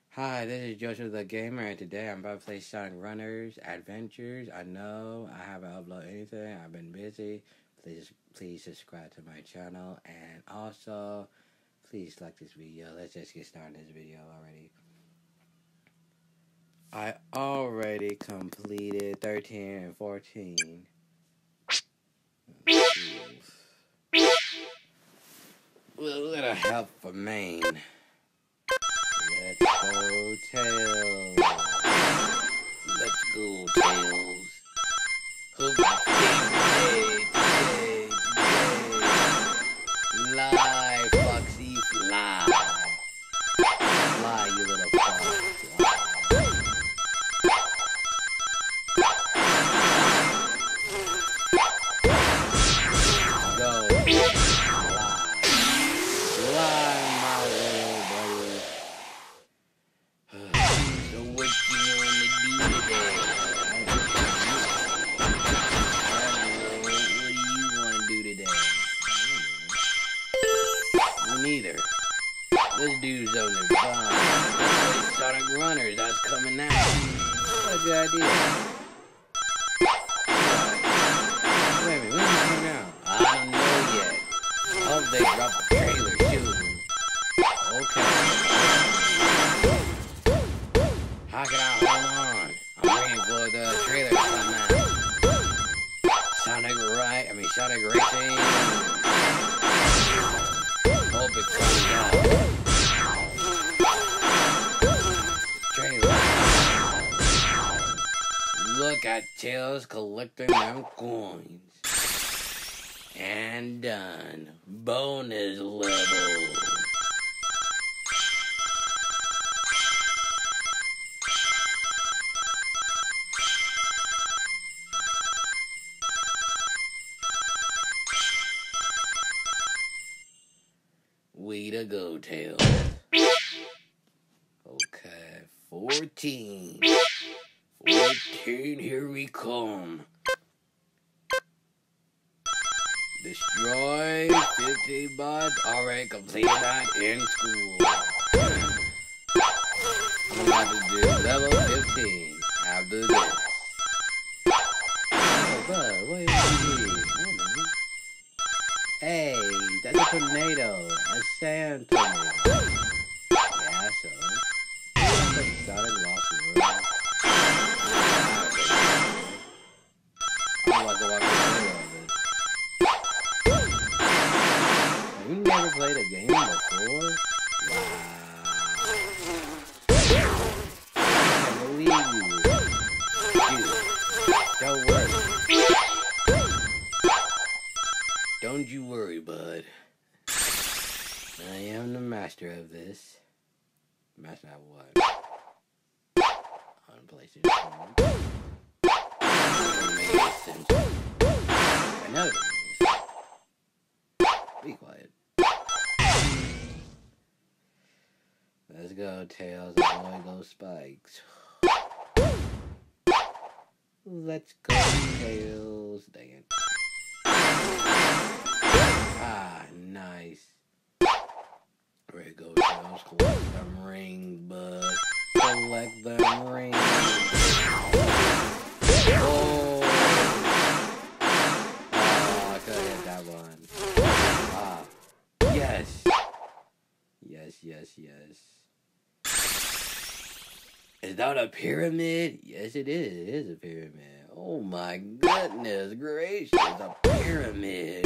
Hi, this is Joseph the Gamer, and today I'm about to play Sonic Runners Adventures. I know I haven't uploaded anything, I've been busy. Please subscribe to my channel, and also, please like this video. Let's just get started this video already. I already completed 13 and 14. With a little help from Maine. Let's go, Tails. Let's go, Tails. Fly, Foxy, fly. Fly, you little fox. Go. Fly, my little buddy. So what you wanna do today? What do you wanna do today? Me neither. Let's do something fun. Let's play Sonic Runners. That's coming out. What a good idea. Wait a minute, when did it come out? I don't know yet. I hope they drop the trailer too. Okay. How can I hold on? I'm waiting for the trailer to come out. Sonic Racing. Hope it comes out. Trailer. Look at Tails collecting them coins. And done. Bonus level. Way to go, Tails. Okay, 14. 14, here we come. Destroy 50 bots. Already completed that in school. I'm about to do level 15 after this. Oh, bud, what do you need? Hey, that's a tornado. A sand tornado. Yeah, so. That's Sonic Lost World. I want to watch the video of it. You never played a game before? Wow. I can't believe you. Dude, don't worry. Don't you worry, bud. I am the master of this. Master of what? On PlayStation 4. I know it means. Be quiet. Let's go, Tails. The boy goes Spikes. Let's go, Tails. Dang it. Ah, nice. There you go, Tails. Collect them rings, bud. Collect them rings. Oh, I could have hit that one. Ah, yes. Yes. Is that a pyramid? Yes, it is. It is a pyramid. Oh my goodness gracious, a pyramid.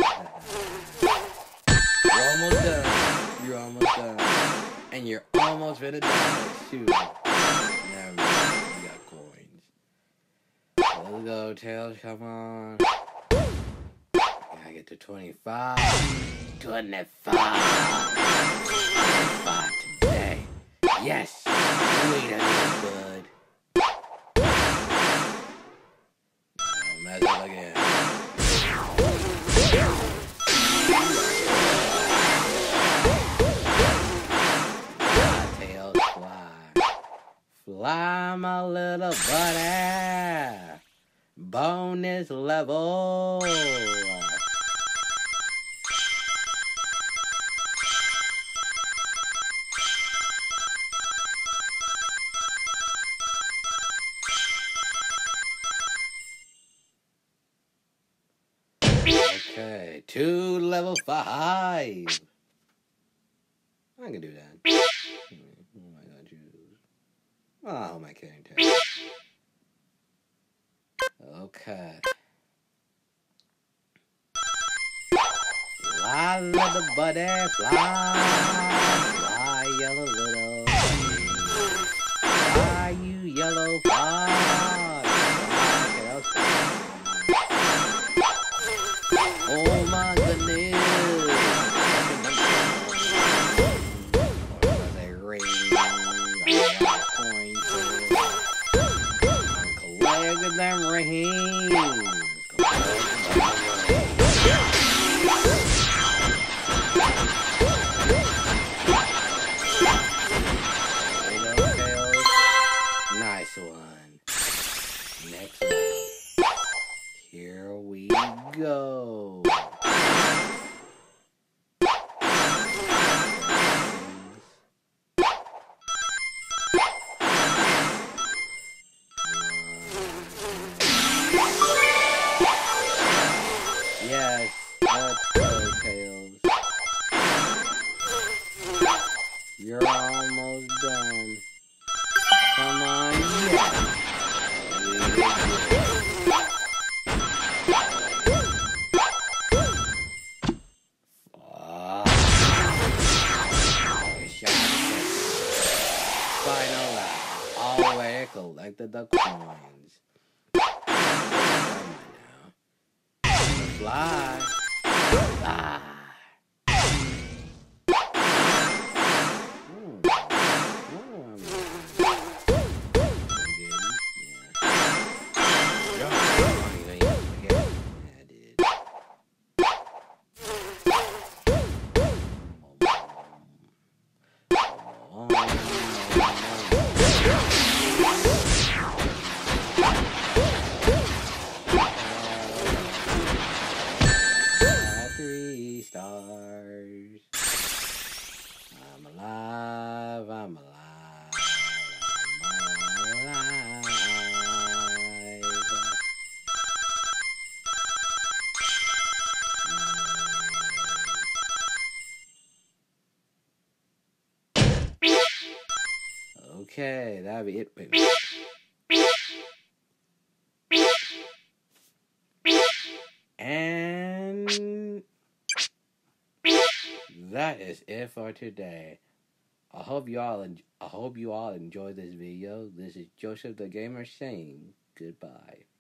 You're almost done. And you're almost ready to die. Shoot. Never mind. You got coins. Let's go, Tails. Come on. Gotta get to 25. 25 today. Yes. Wait a minute, bud. Don't mess up again. Tails, fly. Fly, my little buddy. Bonus level. to level 5. I can do that. Who am I gonna choose? Oh, who am I kidding to? Okay. Fly, little buddy, fly. Fly, yellow little. Fly, you yellow fox. Oh my goodness. They ring. Collect them rings. Nice one. Next one. Here we go. Yes, let's go, Tails. You're almost done. Come on, yeah. Final lap. Already collected the coins. Fly. Fly. I'm alive, I'm alive, I'm alive. Okay, that'll be it, baby. And that is it for today. I hope you all enjoyed this video. This is Joseph the Gamer saying goodbye.